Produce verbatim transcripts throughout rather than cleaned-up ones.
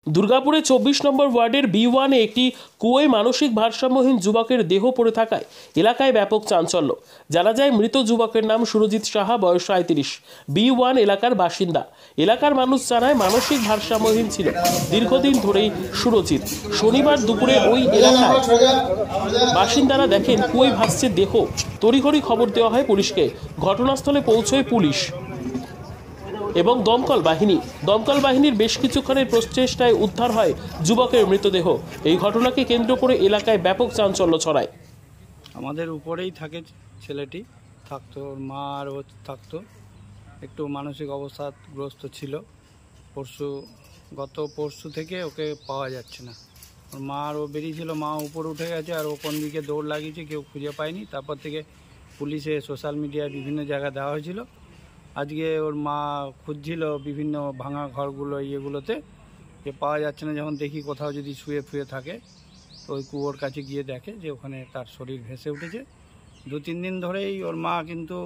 দুর্গাপুরে চব্বিশ নম্বর ওয়ার্ডের বি ওয়ানে একটি কুয়োয় মানসিক ভারসাম্যহীন যুবকের দেহ পড়ে থাকায় এলাকায় ব্যাপক চাঞ্চল্য। জানা যায়, মৃত যুবকের নাম সুরজিৎ সাহা, বয়স সাঁইত্রিশ, বি ওয়ান এলাকার বাসিন্দা। এলাকার মানুষ জানায় মানসিক ভারসাম্যহীন ছিল দীর্ঘদিন ধরেই সুরজিৎ। শনিবার দুপুরে ওই এলাকায় বাসিন্দারা দেখেন কুয়োয় ভাসছে দেহ। তড়িঘড়ি খবর দেওয়া হয় পুলিশকে। ঘটনাস্থলে পৌঁছয় পুলিশ এবং দমকল বাহিনী। দমকল বাহিনীর বেশ কিছুক্ষণের প্রচেষ্টায় উদ্ধার হয় যুবকের মৃতদেহ। এই ঘটনাকে কেন্দ্র করে এলাকায় ব্যাপক চাঞ্চল্য ছড়ায়। আমাদের উপরেই থাকে ছেলেটি, থাকতো, ওর মা আর ও থাকতো। একটু মানসিক অবসাদগ্রস্ত ছিল। পরশু গত পরশু থেকে ওকে পাওয়া যাচ্ছে না। ওর মা আর ও বেরিয়েছিল, মা উপরে উঠে গেছে আর ও কোন দিকে দৌড় লাগিয়েছে কেউ খুঁজে পায়নি। তারপর থেকে পুলিশে, সোশ্যাল মিডিয়ায় বিভিন্ন জায়গায় দেওয়া হয়েছিল। আজকে ওর মা খুঁজছিল বিভিন্ন ভাঙা ঘরগুলো, ইয়েগুলোতে, যে পাওয়া যাচ্ছে না। যখন দেখি কোথাও যদি শুয়ে ফুয়ে থাকে, তো ওই কুয়োর কাছে গিয়ে দেখে যে ওখানে তার শরীর ভেসে উঠেছে। দু তিন দিন ধরেই ওর মা কিন্তু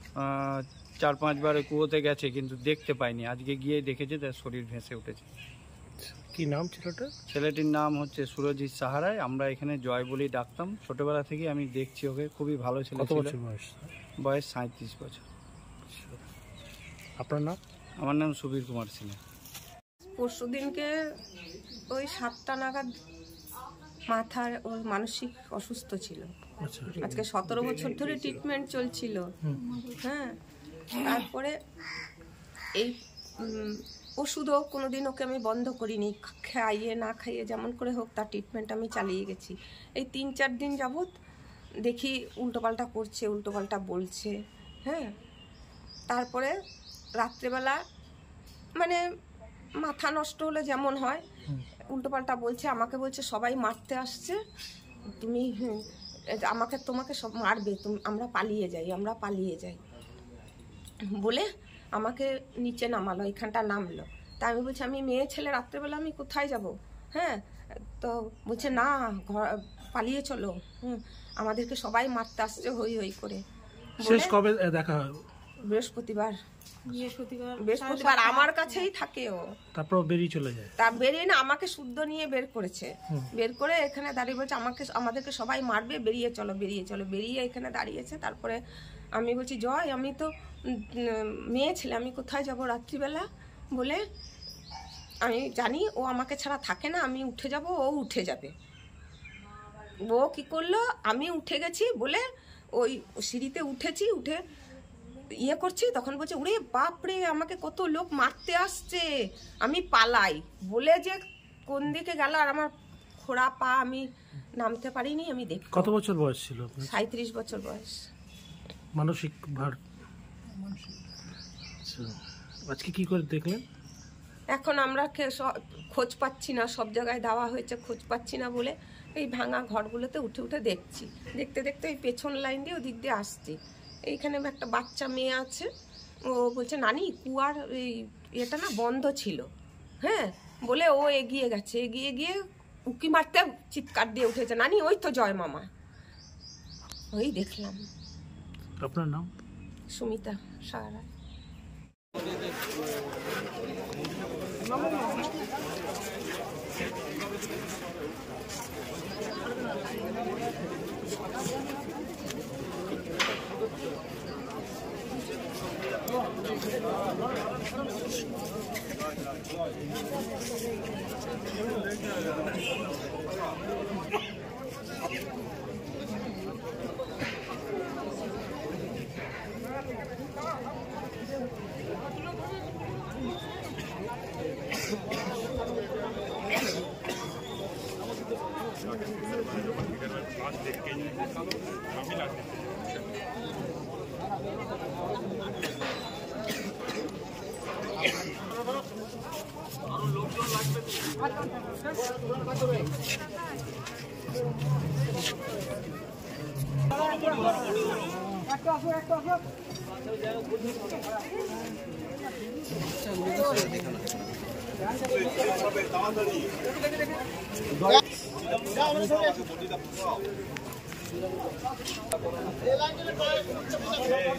চার পাঁচবার কুয়োতে গেছে, কিন্তু দেখতে পায়নি। আজকে গিয়ে দেখেছে তার শরীর ভেসে উঠেছে। কি নাম ছেলেটা? ছেলেটির নাম হচ্ছে সুরজিৎ সাহারায়। আমরা এখানে জয় বলেই ডাকতাম। ছোটবেলা থেকে আমি দেখছি ওকে, খুবই ভালো ছেলে ছিল। বয়স? বয়স সাঁইত্রিশ বছর। আপনার নাম? আমার নাম সুবীর কুমার সিনহা। পরশু দিনকে ওই সাতটা নাগাদ মাথার ওর মানসিক অসুস্থ ছিল। আজকে সতেরো বছর ধরে ট্রিটমেন্ট চলছিল। হ্যাঁ, তারপরে এই ওষুধও কোনোদিন ওকে আমি বন্ধ করিনি, খাইয়ে না খাইয়ে যেমন করে হোক তার ট্রিটমেন্ট আমি চালিয়ে গেছি। এই তিন চার দিন যাবৎ দেখি উল্টোপাল্টা করছে, উল্টোপাল্টা বলছে। হ্যাঁ, তারপরে রাত্রেবেলা মানে মাথা নষ্ট হলে যেমন হয়, উল্টোপাল্টা বলছে। আমাকে বলছে সবাই মারতে আসছে, তুমি আমাকে তোমাকে সব মারবে, তুমি আমরা পালিয়ে যাই, আমরা পালিয়ে যাই বলে আমাকে নিচে নামালো, এখানটা নামলো। তা আমি বলছি আমি মেয়ে ছেলে, রাত্রেবেলা আমি কোথায় যাব? হ্যাঁ, তো বলছে না, ঘর পালিয়ে চলো, হুম আমাদেরকে সবাই মারতে আসছে হই হই করে। শেষ কবে দেখা হয়? বৃহস্পতিবার। বৃহস্পতিবার বৃহস্পতিবার আমার কাছেই থাকে ও। তারপর বেরিয়ে চলে যায়। তা বেরিয়ে না, আমাকে শুদ্ধ নিয়ে বের করেছে। বের করে এখানে দাঁড়িয়ে বলছে আমাকে আমাদেরকে সবাই মারবে, বেরিয়ে চলো বেরিয়ে চলো। বেরিয়ে এখানে দাঁড়িয়েছে। তারপরে আমি বলছি জয়, আমি তো মেয়ে ছেলে, আমি কোথায় যাব রাত্রিবেলা? বলে আমি জানি ও আমাকে ছাড়া থাকে না, আমি উঠে যাব, ও উঠে যাবে। ও কি করলো, আমি উঠে গেছি বলে ওই সিঁড়িতে উঠেছি, উঠে ইয়ে করছি, তখন বলছে ওরে বাপরে আমাকে কত লোক মারতে আসছে, আমি পালাই বলে যে কোন দিকে গেল। আর আমার খোড়া পা, আমি নামতে পারিনি। আমি দেখি। কত বছর বয়স ছিল? সাঁইত্রিশ বছর বয়স। মানসিক ভার। আজকে কি করে দেখলেন? এখন আমরা খোঁজ পাচ্ছি না, সব জায়গায় দেওয়া হয়েছে, খোঁজ পাচ্ছি না বলে এই ভাঙা ঘরগুলোতে উঠে উঠে দেখছি। দেখতে দেখতে ওই পেছন লাইন দিয়ে ওদিক দিয়ে আসছি। এইখানে একটা বাচ্চা মেয়ে আছে, ও বলছে নানি কুয়ার এই এটা না বন্ধ ছিল। হ্যাঁ, বলে ও এগিয়ে গেছে, এগিয়ে গিয়ে উকি মারতে চিৎকার দিয়ে উঠেছে, নানি ওই তো জয় মামা। ওই দেখলাম। আপনার নাম? সুমিতা সাহারা।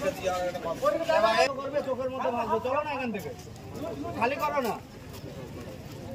চোখের মধ্যে ভাবছো, চলো না এখান থেকে, খালি করো না।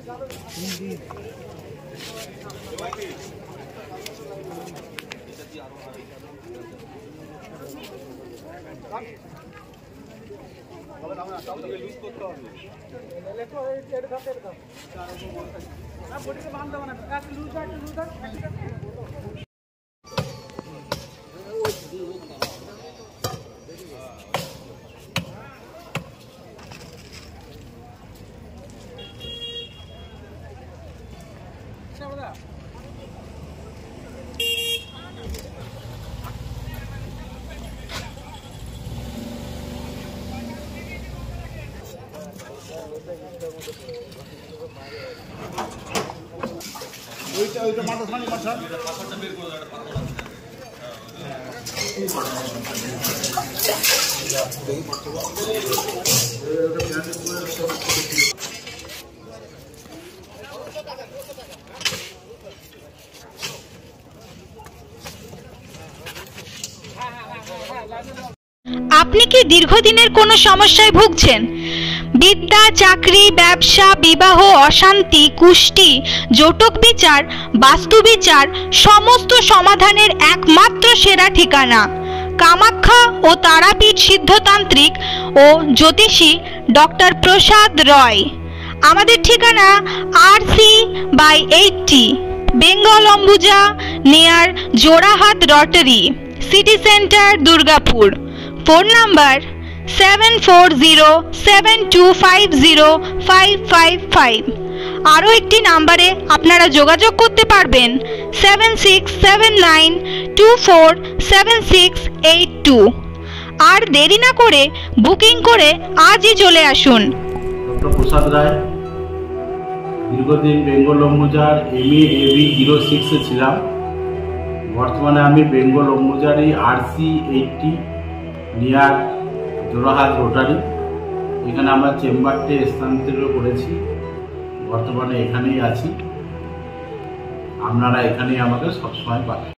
আপনি কি দীর্ঘদিনের কোনো সমস্যায় ভুগছেন? বিদ্যা, চাকরি, ব্যবসা, বিবাহ, অশান্তি, কুষ্টি, জটক বিচার, বাস্তু বিচার সমস্ত সমাধানের একমাত্র সেরা ঠিকানা কামাখ্যা ও তারাপীঠ সিদ্ধতান্ত্রিক ও জ্যোতিষী ডক্টর প্রসাদ রয়। আমাদের ঠিকানা R C by eighty, Bengal Ambuja, near Jorahat rotary, city centre, Durgapur. Phone number seven four zero seven two five zero five five five. আরও একটি নাম্বারে আপনারা যোগাযোগ করতে পারবেন seven six seven nine two four seven six eight two. আর দেরি না করে বুকিং করে আজই চলে আসুন। ডক্টর প্রসাদ রায়, দীর্ঘদিন বেঙ্গল অম্বুজার এম এ এবি জিরো সিক্সে ছিলাম। বর্তমানে আমি বেঙ্গল অম্বুজারি R C eighty near Jorahat rotary, এখানে আমরা চেম্বারটি স্থানান্তরিত করেছি। বর্তমানে এখানেই আছি, আপনারা এখানেই আমাকে সবসময় পাবেন।